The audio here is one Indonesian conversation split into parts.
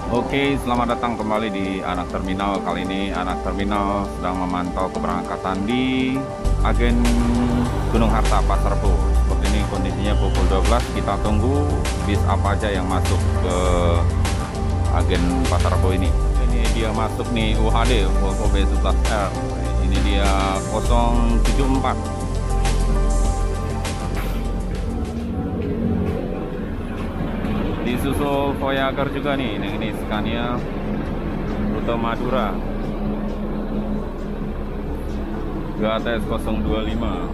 Oke, selamat datang kembali di Anak Terminal. Kali ini Anak Terminal sedang memantau keberangkatan di agen Gunung Harta Pasar Rebo. Seperti ini kondisinya pukul 12. Kita tunggu bis apa aja yang masuk ke agen Pasar Rebo ini. Ini dia masuk nih UHD Volvo B11R. Ini dia 074. Disusul Voyager juga nih, ini Scania rute Madura GATS 025.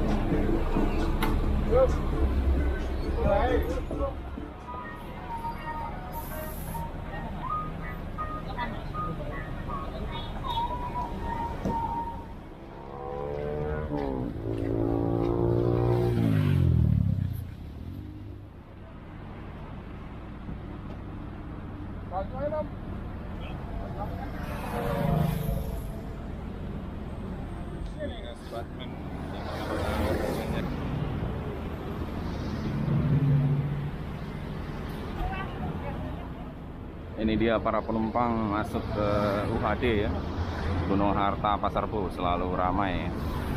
Ini dia para penumpang masuk ke UHD ya, Gunung Harta Pasar Rebo, selalu ramai.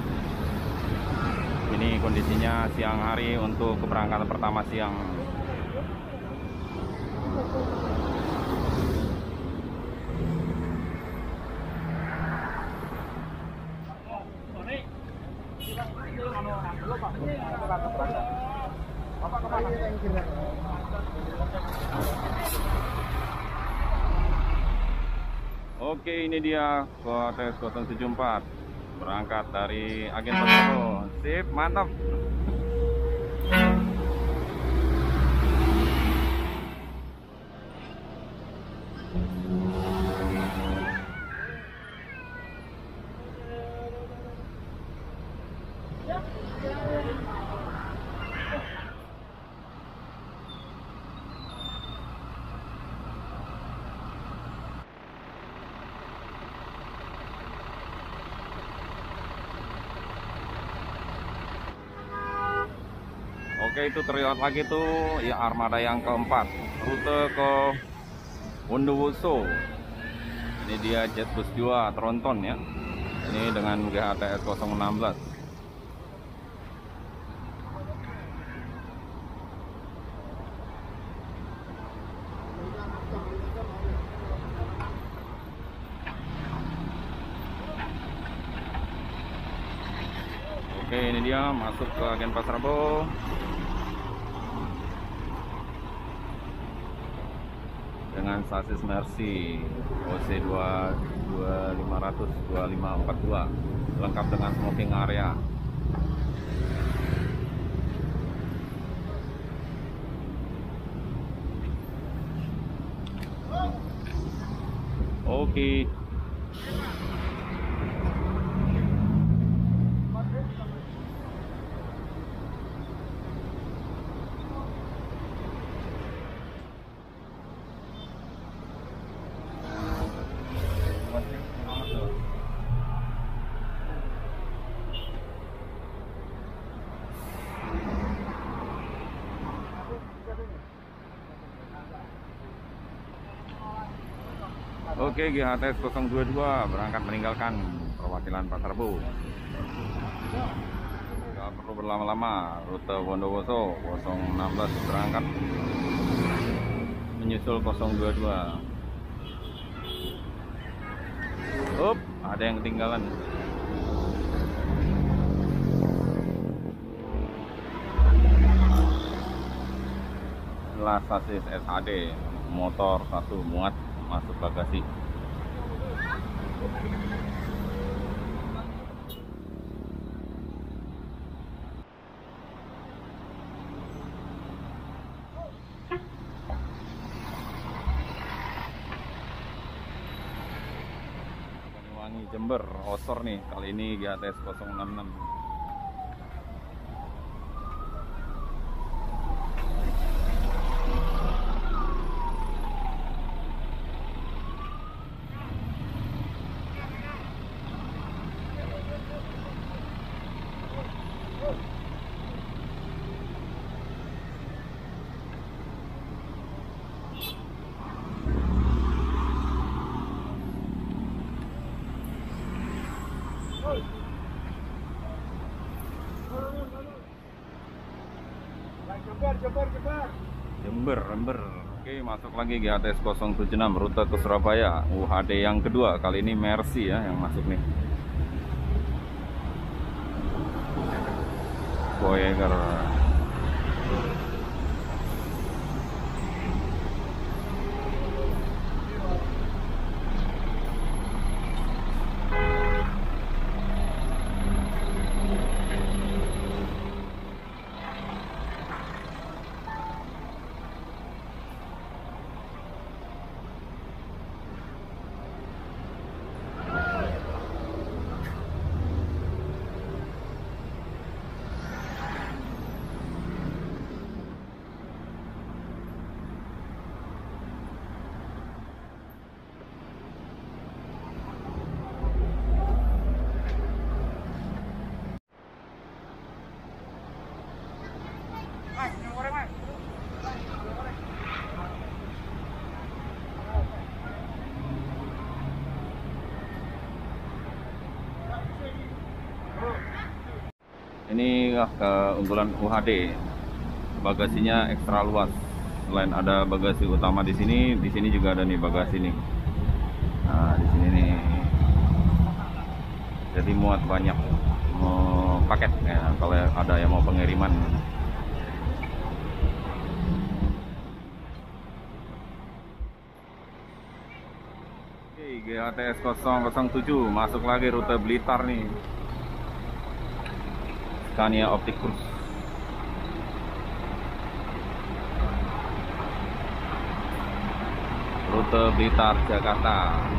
Ini kondisinya siang hari untuk keberangkatan pertama siang. Oke, ini dia GATS 074 berangkat dari agen Pasar Rebo. Sip, mantap. Oke, itu terlihat lagi tuh ya armada yang keempat, rute ke Bondowoso. Ini dia Jetbus 2 Tronton ya. Ini dengan GHTS 016. Oke, ini dia masuk ke agen Pasar Rebo. Dengan sasis Mercy OC 2500 2542 lengkap dengan smoking area. Oke. Oke, GHTS 022 berangkat meninggalkan perwakilan Pasar Rebo. Gak perlu berlama-lama, rute Bondowoso 016 berangkat menyusul 022. Ada yang ketinggalan. Inilah sasis SHD, motor satu muat masuk bagasi. Banyuwangi Jember Osor nih, kali ini GHTS 066. Jember. Oke, masuk lagi GHTS 076 rute ke Surabaya. UHD yang kedua, kali ini Mercy ya yang masuk nih. Voyager. Ini keunggulan UHD, bagasinya ekstra luas. Selain ada bagasi utama di sini juga ada nih bagasi nih. Nah, di sini nih, jadi muat banyak paket ya kalau ada yang mau pengiriman. Oke, GHTS 007 masuk lagi rute Blitar nih. Scania Optimus. Rute Blitar Jakarta.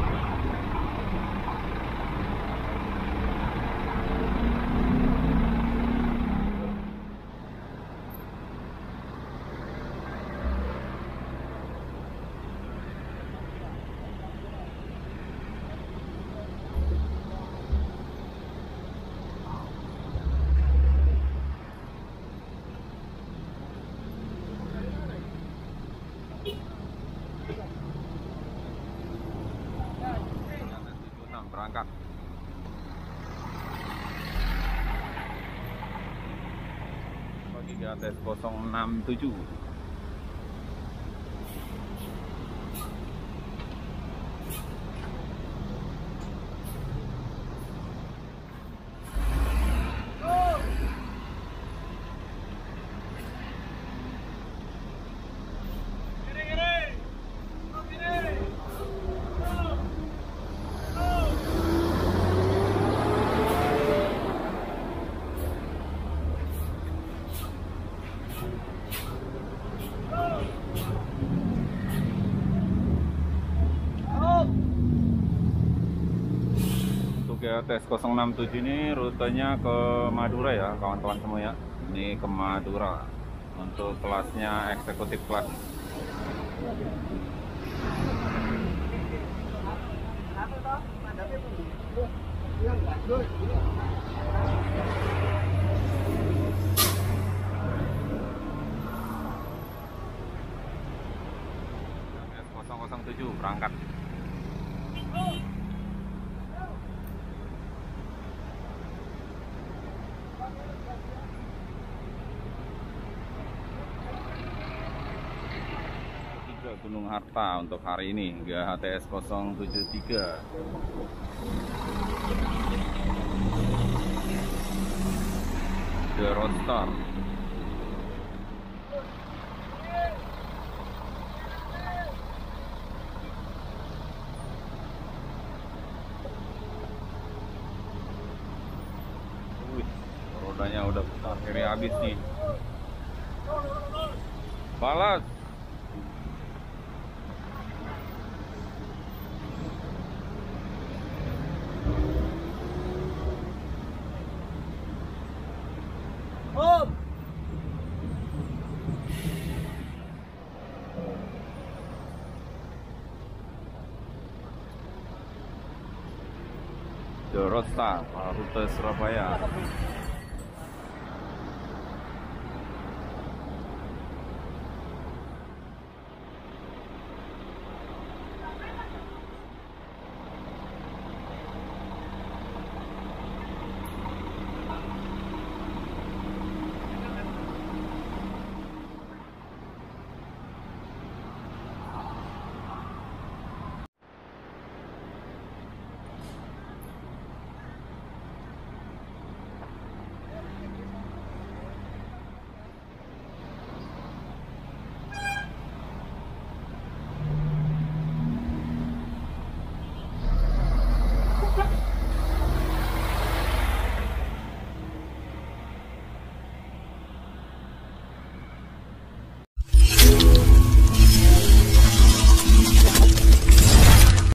Berangkat. Bagi GHTS 067. GHTS 067 ini rutenya ke Madura ya kawan-kawan semua ya. Ini ke Madura untuk kelasnya eksekutif kelas. GHTS 007 berangkat. Gunung Harta untuk hari ini GHTS 073. The Roadster. Rodanya udah putar kiri habis nih. Balas. The Roadster, rute Surabaya.